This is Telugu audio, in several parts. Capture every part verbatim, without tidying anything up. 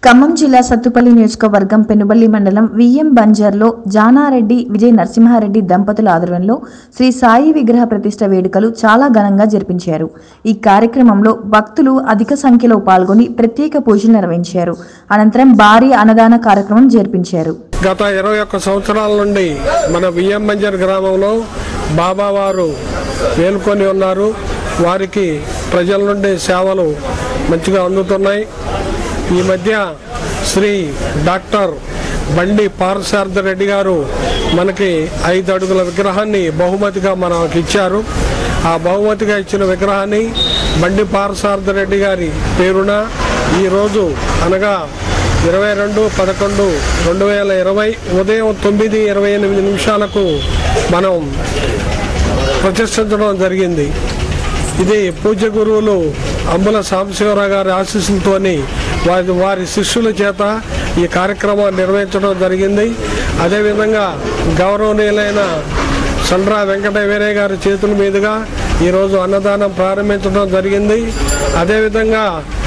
ఖమ్మం జిల్లా సత్తుపల్లి నియోజకవర్గం పెనుబల్లి మండలం విఎం బంజర్లో జానారెడ్డి విజయ నరసింహారెడ్డి దంపతుల ఆధ్వర్యంలో శ్రీ సాయి విగ్రహ ప్రతిష్ఠ వేడుకలు చాలా ఘనంగా జరిపించారు. ఈ కార్యక్రమంలో భక్తులు అధిక సంఖ్యలో పాల్గొని ప్రత్యేక పూజలు నిర్వహించారు. అనంతరం భారీ అన్నదాన కార్యక్రమం జరిపించారు. గత ఇరవై ఒక్క సంవత్సరాల నుండి మన విఎం బంజర్ గ్రామంలో బాబావారు వేలుకొని ఉన్నారు. వారికి ప్రజల నుండి సేవలు మంచిగా అందుతున్నాయి. ఈ మధ్య శ్రీ డాక్టర్ బండి పార్థసారథి రెడ్డి గారు మనకి ఐదు అడుగుల విగ్రహాన్ని బహుమతిగా మనకి ఇచ్చారు. ఆ బహుమతిగా ఇచ్చిన విగ్రహాన్ని బండి పార్థసారథి రెడ్డి గారి పేరున ఈరోజు అనగా ఇరవై రెండు పదకొండు రెండు వేల ఇరవై ఉదయం తొమ్మిది ఇరవై ఎనిమిది నిమిషాలకు మనం ప్రతిష్ఠించడం జరిగింది. ఇది పూజ్య గురువులు అంబుల సాంబశివరావు గారి ఆశీస్సులతోని వారి వారి శిష్యుల చేత ఈ కార్యక్రమాన్ని నిర్వహించడం జరిగింది. అదేవిధంగా గౌరవనీయులైన సండ్రా వెంకట వీరయ్య గారి చేతుల మీదుగా ఈరోజు అన్నదానం ప్రారంభించడం జరిగింది. అదేవిధంగా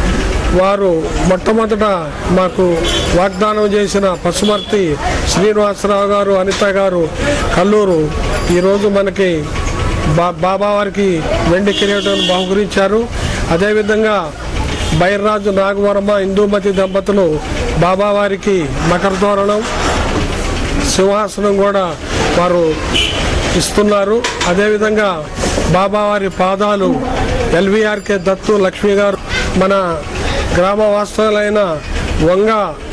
వారు మొట్టమొదట మాకు వాగ్దానం చేసిన పశుమర్తి శ్రీనివాసరావు గారు, అనిత గారు కల్లూరు ఈరోజు మనకి బా బాబావారికి వెండి కిరీటం బహుకరించారు. అదేవిధంగా బైర్రాజు నాగవర్మ ఇందూమతి దంపతులు బాబావారికి మకర తోరణం సింహాసనం కూడా వారు ఇస్తున్నారు. అదేవిధంగా బాబావారి పాదాలు ఎల్వీఆర్కే దత్తు లక్ష్మి గారు మన గ్రామ వాస్తవులైన వంగ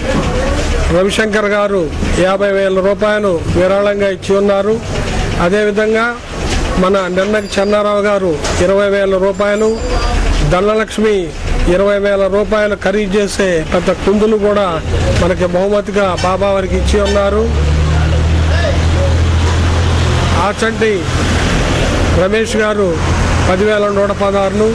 రవిశంకర్ గారు యాభై వేల రూపాయలు విరాళంగా ఇచ్చి ఉన్నారు. అదేవిధంగా మన నిన్నకి చెన్నారావు గారు ఇరవై వేల రూపాయలు, ధనలక్ష్మి ఇరవై వేల రూపాయలు ఖరీదు చేసే పెద్ద కుందులు కూడా మనకి బహుమతిగా బాబావారికి ఇచ్చి ఉన్నారు. ఆచంటి రమేష్ గారు పదివేల నూట పదహారులు,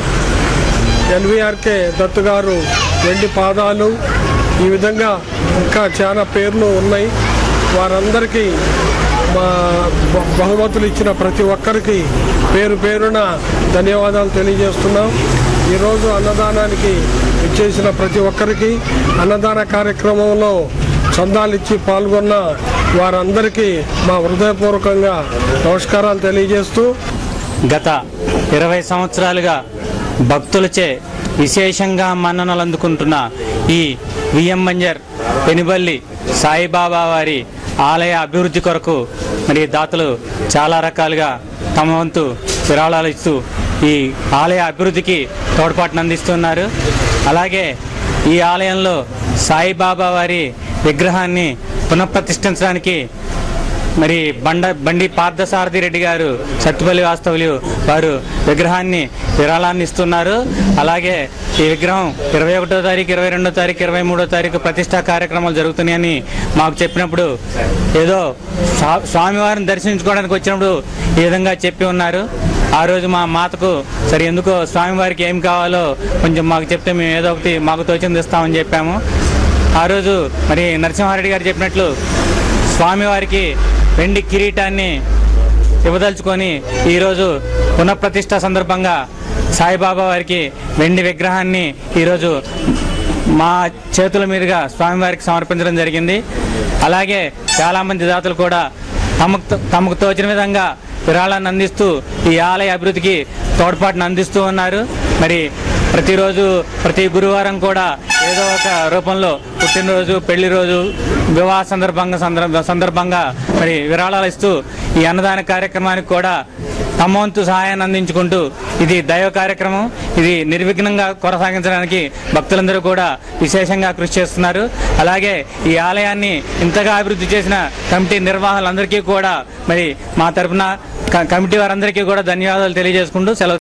ఎల్వీఆర్కే దత్తు గారు వెండి పాదాలు, ఈ విధంగా ఇంకా చాలా పేర్లు ఉన్నాయి. వారందరికీ మా బహుమతులు ఇచ్చిన ప్రతి ఒక్కరికి పేరు పేరున ధన్యవాదాలు తెలియజేస్తున్నాం. ఈరోజు అన్నదానానికి ఇచ్చేసిన ప్రతి ఒక్కరికి, అన్నదాన కార్యక్రమంలో చందాలు ఇచ్చి పాల్గొన్న వారందరికీ మా హృదయపూర్వకంగా నమస్కారాలు తెలియజేస్తూ, గత ఇరవై సంవత్సరాలుగా భక్తులచే విశేషంగా మన్ననలు అందుకుంటున్న ఈ విఎం బంజర్ పెనుబల్లి సాయిబాబా వారి ఆలయ అభివృద్ధి కొరకు మరి దాతలు చాలా రకాలుగా తమ వంతు విరాళాలు ఇస్తూ ఈ ఆలయ అభివృద్ధికి తోడ్పాటును అందిస్తున్నారు. అలాగే ఈ ఆలయంలో సాయిబాబా వారి విగ్రహాన్ని పునఃప్రతిష్ఠించడానికి మరి బండ బండి పార్థసారథి రెడ్డి గారు సత్తుపల్లి వాస్తవులు వారు విగ్రహాన్ని విరాళాన్ని ఇస్తున్నారు. అలాగే ఈ విగ్రహం ఇరవై ఒకటో తారీఖు ఇరవై రెండో తారీఖు ఇరవై మూడో తారీఖు ప్రతిష్టా కార్యక్రమాలు జరుగుతున్నాయని మాకు చెప్పినప్పుడు ఏదో స్వామివారిని దర్శించుకోవడానికి వచ్చినప్పుడు ఈ విధంగా చెప్పి ఉన్నారు. ఆ రోజు మా మాతకు సరే ఎందుకో స్వామివారికి ఏం కావాలో కొంచెం మాకు చెప్తే మేము ఏదో ఒకటి మాకు తోచింది ఇస్తామని చెప్పాము. ఆ రోజు మరి నరసింహారెడ్డి గారు చెప్పినట్లు స్వామివారికి వెండి కిరీటాన్ని ఇవ్వదలుచుకొని ఈరోజు పునఃప్రతిష్ఠ సందర్భంగా సాయిబాబా వారికి వెండి విగ్రహాన్ని ఈరోజు మా చేతుల మీదుగా స్వామివారికి సమర్పించడం జరిగింది. అలాగే చాలామంది దాతలు కూడా తమకు తమకు తోచిన విధంగా విరాళాన్ని అందిస్తూ ఈ ఆలయ అభివృద్ధికి తోడ్పాటును అందిస్తూ ఉన్నారు. మరి ప్రతిరోజు ప్రతి గురువారం కూడా ఏదో ఒక రూపంలో పుట్టినరోజు, పెళ్లి రోజు, వివాహ సందర్భంగా సందర్భంగా మరి విరాళాలు ఇస్తూ ఈ అన్నదాన కార్యక్రమానికి కూడా తమ వంతు సహాయాన్ని అందించుకుంటూ ఇది దైవ కార్యక్రమం, ఇది నిర్విఘ్నంగా కొనసాగించడానికి భక్తులందరూ కూడా విశేషంగా కృషి చేస్తున్నారు. అలాగే ఈ ఆలయాన్ని ఇంతగా అభివృద్ధి చేసిన కమిటీ నిర్వాహకులందరికీ కూడా మరి మా తరఫున కమిటీ వారందరికీ కూడా ధన్యవాదాలు తెలియజేసుకుంటూ సెలవు.